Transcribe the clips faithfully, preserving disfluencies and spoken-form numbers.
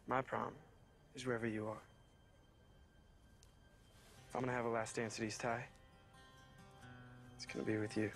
My prom is wherever you are. If I'm gonna have a last dance at East High, it's gonna be with you.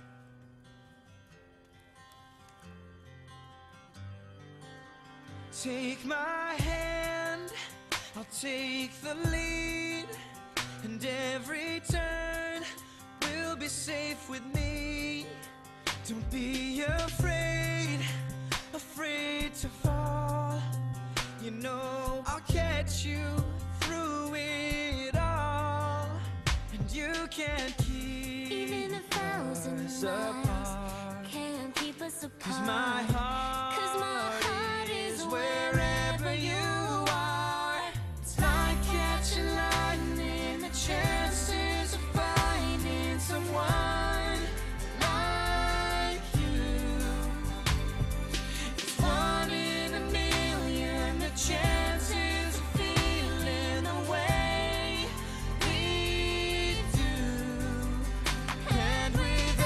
Take my hand, I'll take the lead, and every turn will be safe with me. Don't be afraid, afraid to fall. You know I'll catch you through it all, and you can't keep even a thousand us miles apart. can't keep us apart. 'Cause my heart, 'Cause my heart is wherever you are. It's like catching lightning, the chances of finding someone like you. It's one in a million, the chances of feeling the way we do. And with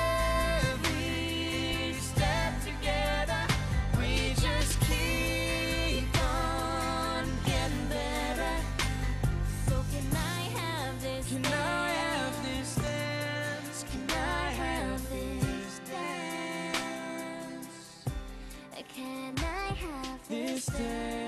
every step together, we just keep on getting better. So can I have this Can dance? I have this dance? Can I have this dance? Can I have This this dance? dance.